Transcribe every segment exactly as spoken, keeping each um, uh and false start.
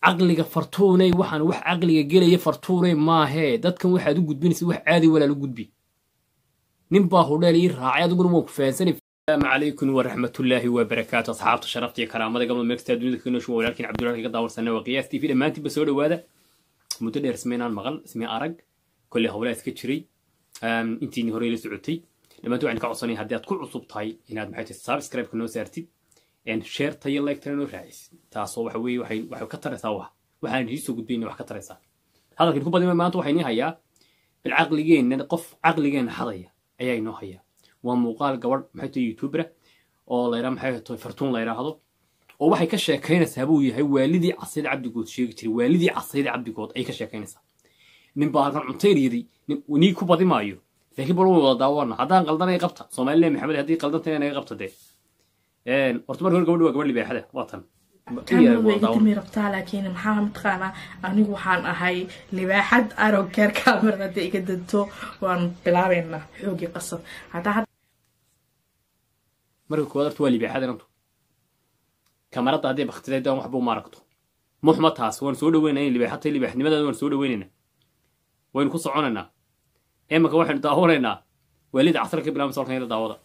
caqliga fartuunay waxaan wax caqliga gelaya fartuunay maahe dadkan waxaad u gudbinaysa wax caadi walaal u gudbi nin baa hudheel ii raacay adiguna waan ku fahansanay السلام عليكم ورحمة الله وبركاته أصحاب شرفتي كرامة قبل ما يكتب دونك كنا شو ولكن عبد الله كده ورسنا وقياستي في لما أنت بسوي وهذا مدير اسمنا المغل اسمي أرق كل هؤلاء سكتشري أنتي نهوري لسعودي لما تو عندك عصاني هديت كل عصب طاي إن هذا محيط السبسكرايب كنا سيرتي إن شير طي لايك ترى رئيس تعصوا وحوي وحي وحي كتر سوا وحين يجلسوا قد بيني وحكتر سوا هذا كده كوبا دي ما أنتوا حيني هيا العقليين نقف عقليين حضية أي نوع هيا ومقال قبل محيط يوتيوبر أو لا محيط فرتون لا يراهضو oo waxay ka sheekaynaysaa buu yahay waalidii Casiid Cabdi Good sheegi jiray waalidii Casiid Cabdi Good ay ka sheekaynaysaa nin baa halkan cunteyriyay nin ku badi maayo laakiin bal wada daawana hadaan qaldanay qabta Soomaaliland Maxamed hadii qaldantay inay qabta de een horta markii hore gabadhu waa gabadh libaaxada waatan كان ربطها لكن محمد خانا أنا وحان أهاي لواحد أرو كير كاميرا دي كدتو وان بلاوينا حوقي قصة هذا هذا مركو كوادرت والي بحدا نمتو كاميرا هذه باختلاف دوم حبو ماركتو محمد هاس وان سودو وين اللي بيحط اللي بيحني ماذا وان سودو ويننا وين كوصعوننا إما كواحد داورنا وليد عصرك بلا مسؤول هنا داورة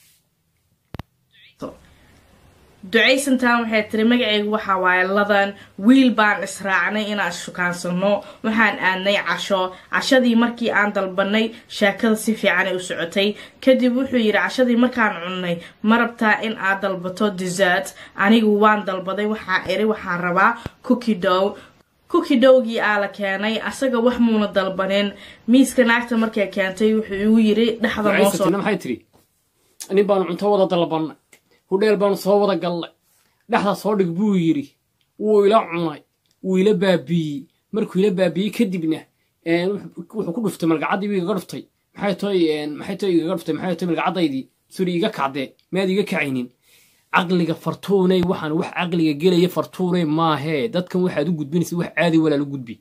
ducaysantaan waxay tiri magacaygu waxa waaye ladan wiil baan israacnay inaan shukaansano waxaan aadnay casho cashadii markii aan dalbanay shaakada si fiican ay u socotay kadib wuxuu yiri cashadii markaan cunnay ma rabtaa in aad dalbato dessert anigu waan dalbaday waxa eri waxaan rabaa cookie dough cookie dough-gii aa la keenay asaga wax muuna dalbanin miiska naagta markay keentay wuxuu igu yiri dhaxda noo soo maxay tiri nin baan cunto wada dalbanay hudheel baan soo wada galnay dhaxda soo dhig buu yiri wuu ila cunay wuu ila baabiyey markuu ila baabiyey kadibna een wuxuu ku dhuftay malgacadii wiiga ka dhuftay maxay toy een maxay toy iga dhuftay maxay toy malgacadaydii suri iga kacday meed iga kacaynin caqliga fartuunay waxaan wax caqliga gelaya fartuunay maahe dadkan waxaad u gudbinaysa wax caadi walaal u gudbi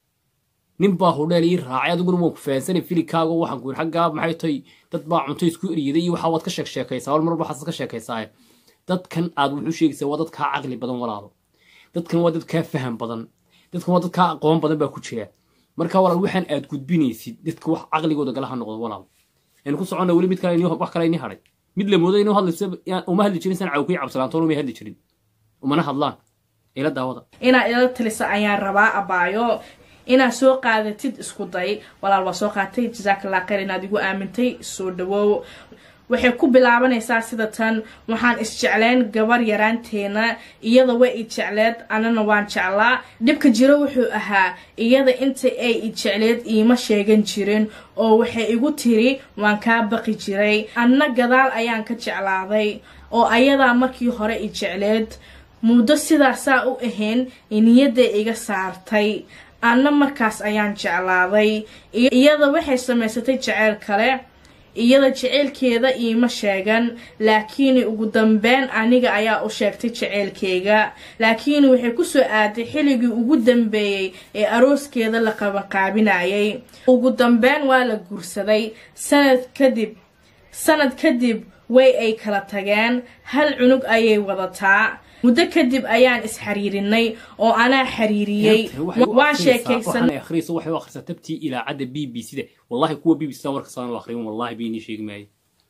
nin baa hudheel ii raacay adiguna waan ku fahansanay filikaaga waxaan ku xagga maxay toy dad baa cunto isku eriyaday iyo waxa waad ka sheek sheekaysaa wal mar waxaad ka sheekaysaa dadkan aad wuxuu sheegaysaa waa dad ka caqli badan walaalo dadkan waa dad ka faham badan dadkan waa dad ka aqoon badan baa ku jira marka walaal waxaan aad gudbinaysid dadka wax caqligooda galaha noqdo walaalo in ku socona wali mid kale inuu wax kale inii haray mid la mooday inuu hadlayso uma hadli jirin san cawkii cabsalaantoon uma hadli jirin umana hadlaan ila daawada ina ila talisa ayaan rabaa abaayo ina soo qaadatid isku day walaal waa soo qaatay jazakallahu khayr inaad igu aamintay soo dhawow waxay ku bilaabanaysaa sida tan waxaan isjecleen gabar yaraanteena iyada way i jecleed anana waan jeclaa dibka jiro wuxuu ahaa iyada inta ay i jecleed iima sheegan jirin oo waxay igu tiri waan ka baqi jiray anna gadaal ayaan ka jeclaaday oo ayada markii hore i jecleed muddo sidaas u ahayn niyada iga saartay anna markaas ayaan jeclaaday iyada waxay samaysatay jecel kale iyada jecelkeeda iima sheegan laakiin ugu dambeyn aniga ayaa u sheegtay jecelkeega laakiin waxay ku soo aaday xiligii ugu dambeeyay ee arooskeeda la qaban qaabinayay ugu dambeyn waa la guursaday sanad kadib sanad kadib way ay kala tageen hal cunug ayay wadataa muddo kadib ayaan is xariirinay oo ana xariiriyay waan sheekaysanay akhriiso waxay akhrisaa tabti ila cad B B C da wallahi kuwa B B C warka saan akhriin wallahi biini sheegmay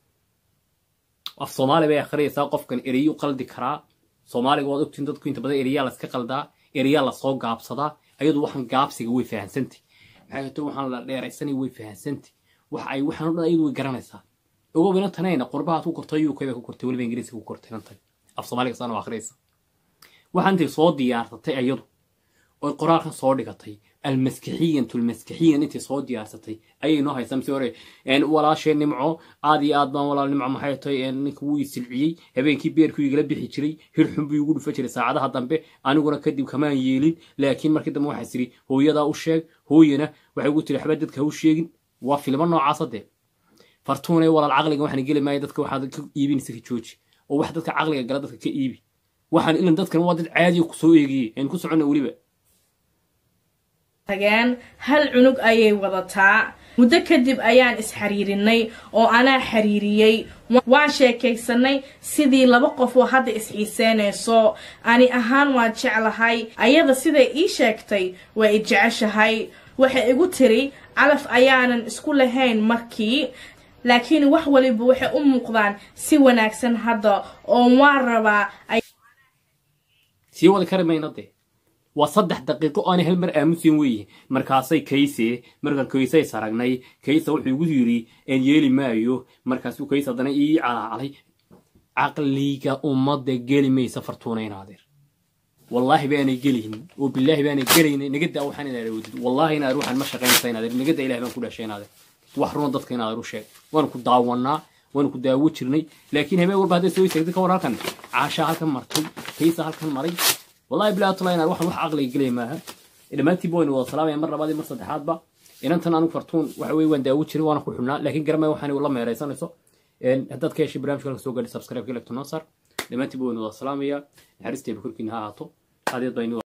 af Soomaali bay akhriisaa qofkan eriyo qaldi kara Soomaaliga wad ogtiin dadku inta badan eriya la iska qaldaa eriya la soo gaabsada ayadu waxan gaabsiga way fahansantay maxay tahay waxan la dheeraysanay way fahansantay wax ay waxan u dhan ayadu way garanaysaa ugu weyn tanayna qurbaha ku kortay U K ku kortay waliba Ingiriiska ku kortay inta af Soomaaliga saan akhriisaa waxaan tii soo diyaarsatay ayadu oo qoraalkan soo dhigatay المسكحيين تو المسكحيين انت soo diyaarsatay ayay noo haysan si hore een walaasheen nimco aad iyo aad baan walaal nimco maxay tahay ninka wuu isilciyay habeenkii beerku igala bixi jiray hir xun buu igu dhufa jiray saacadaha dambe aniguna kadib kamaan yeelin laakiin markii dambe waxa siri hooyada u sheeg hooyana waxay ugu tiri xabad dadka u sheegin waa filmo noocaas ah fartuunay walaal caqliga waxaan gali maay dadka waxa ka iibinaysa ka jooji oo wax dadka caqliga gala dadka ka iibi waxaan ilaa dadkan waa dad caadi ku soo eegiyay in ku socona waliba tageen hal cunug ayay wadataa muddo kadib ayaan isxariirinay oo anaa xariiriyey waan sheekaysanay sidii laba qof oo hadda isxiiseynayso ani ahaan waan jeclahay ayada siday ii sheegtay waa i jeceshahay waxay igu tiri calaf ayaanan isku lahayn markii laakiin wax waliba waxay u muuqdaan si wanaagsan hadda oo waan rabaa sii wada kari maynade waa saddex daqiiqo aan hal mar aamusin weeye markaasay kayse markaan kaysay saragnay kaysa wuxuu igu yiri aan yeeli maayo markaasuu kaysa dana ii calaalay aqliga ummadda geli maysa fartuunaynaadeen wallahi baanay gelin oo billahi baanay gelin nagada waxaan inaa wadid wallahi inaa ruuxan ma shaqeynaynaadeen nagada ilaahay baan ku dhashaynaadeen wax run dadka inaa ru sheeg waan ku daawanaa waan ku daawo jirnay laakiin habeen walba haday soo istaagtay ka war halkan caasha halkan martay kaysa halkan maray والله بلا طلعنا روح روح عقلي قلي معها إذا ما تبون وصلاه يعني مرة بعد مرة صدحات بقى إن أنت أنا فرتون وحوي وين داود شري وأنا خوحنا لكن قرما وحنا والله ما يريسان يسوع إن هدات كيش برامج كلك سوق اللي سبسكرايب كلك تناصر لما تبون وصلاه يا حرستي بكل كنها عطو هذه ضينو